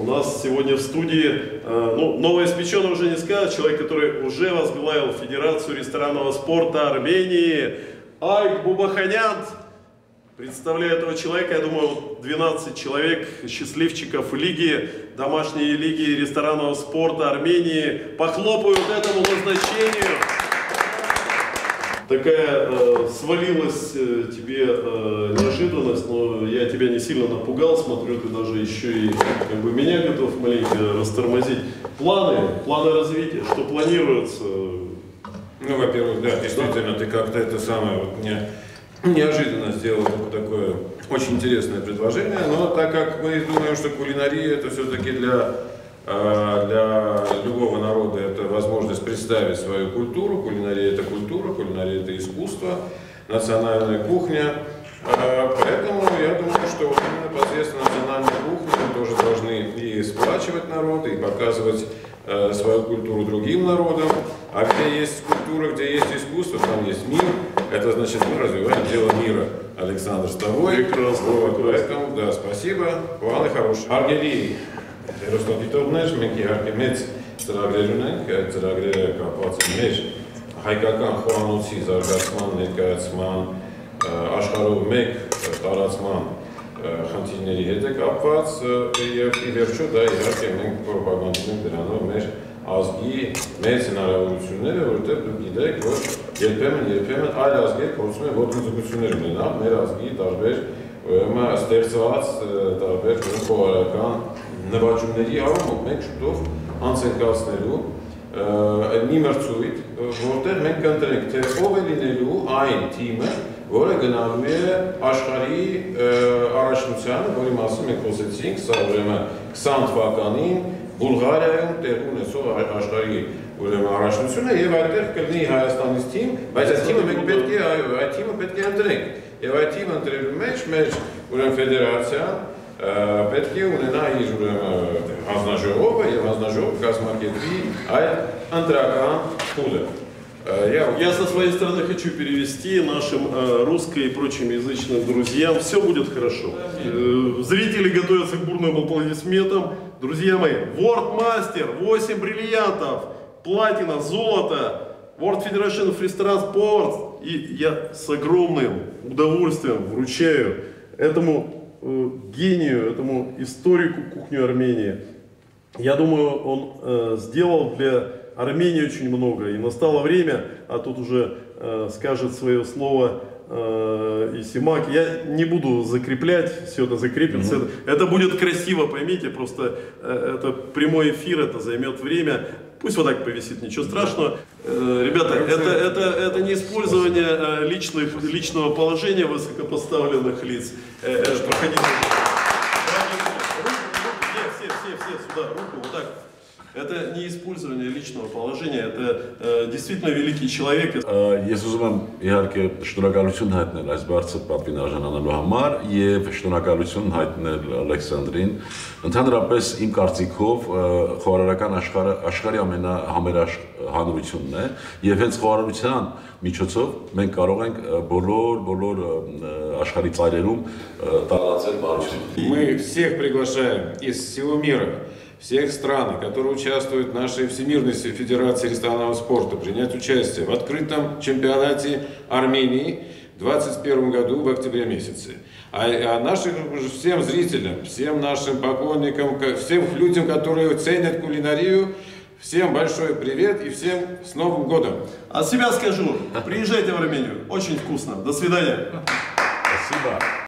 нас сегодня в студии, новоиспеченный уже не скажет, человек, который уже возглавил Федерацию ресторанного спорта Армении, Айк Бубаханян. Представляю этого человека, я думаю, 12 человек, счастливчиков лиги, домашней лиги ресторанного спорта Армении похлопают этому назначению. Такая свалилась тебе неожиданность, но я тебя не сильно напугал, смотрю, ты даже еще и меня готов маленько растормозить. Планы развития, что планируется? Ну, во-первых, да, действительно, ты как-то это самое вот мне неожиданно сделал такое очень интересное предложение, но так как мы думаем, что кулинария это все-таки для любого народа это возможность представить свою культуру. Кулинария это культура, кулинария это искусство, национальная кухня. Поэтому я думаю, что именно посредством национальной кухни мы тоже должны и сплачивать народы, и показывать свою культуру другим народам. А где есть культура, где есть искусство, там есть мир. Это значит, мы развиваем дело мира. Александр, с тобой. Прекрасно. Поэтому, да, спасибо. Планы хорошие. Արգելի հերոստատիտողներ, մենք իհարկե մեծ ծրագրեր ունենք, այդ ծրագրերը կապված են մեր հայկական խոհանոցի զարգացման, ներկայացման, աշխարհով մեկ տարածման խնդիրների հետ է կապված եւ ի վերջո դա իհարկե մենք պրոպագանդում ենք դրանով մեր ազգի մեծ հնարավորությունները, որովհետեւ դուք գիտեք, որ երբեմն այլ ազգեր փորձում են ոտնձգություններ ունենալ մեր ազգի տարբեր ստեղծված տարբեր խոհարարական նվաճումների առումով մենք շուտով անց ենք կացնելու մի մրցույթ, որտեղ մենք կընտրենք, թե ով է լինելու այն թիմը, որը գնալու է աշխարհի առաջնությանը, որի մասին մենք խոսեցինք, սա ուրեմն 20 թվականին Բուլղարիայում տեղի ունեցող աշխարհի ուրեմն առաջնությունը եւ այդտեղ կլինի Հայաստանից թիմ, բայց այդ թիմը մենք պետք է այդ թիմը պետք է ընտրենք եւ այդ թիմը ընտրելու մեջ մեր ուրեմն ֆեդերացիան պետք է ունենա իր ուրեմն հանձնաժողովը եւ հանձնաժողովը կազմակերպի այդ ընտրական փուլը. Я со своей стороны хочу перевести нашим русско- и прочимязычным друзьям. Все будет хорошо. Зрители готовятся к бурным аплодисментам. Друзья мои, World Master, 8 бриллиантов, платина, золото, World Federation of Restaurant Sports. И я с огромным удовольствием вручаю этому гению, этому историку кухни Армении. Я думаю, он сделал для Армении очень много, и настало время, а тут уже скажет свое слово и Симак. Я не буду закреплять, все это закрепится. Это будет красиво, поймите, просто это прямой эфир, это займет время. Пусть вот так повисит, ничего страшного. Ребята, это не использование личного положения высокопоставленных лиц. Проходите. Все сюда, руку вот так. Это не использование личного положения, это действительно великий человек. Ես ուզում եմ իհարկե շնորհակալություն հայտնել այս բարձր պապին արժանանալու համար եւ շնորհակալություն հայտնել Ալեքսանդրին։ Ընդհանրապես իմ կարծիքով խոհարարական աշխարհի ամենահամերաշխ հանրությունն է եւ հենց խոհարարության միջոցով մենք կարող ենք բոլոր աշխարհի ծայրերում տարածել բարություն։ Мы всех приглашаем из всего мира, всех стран, которые участвуют в нашей Всемирной Федерации ресторанного спорта, принять участие в открытом чемпионате Армении в 2021 году в октябре месяце. А нашим всем зрителям, всем нашим поклонникам, всем людям, которые ценят кулинарию, всем большой привет и всем с Новым годом! От себя скажу, приезжайте в Армению, очень вкусно. До свидания. Спасибо.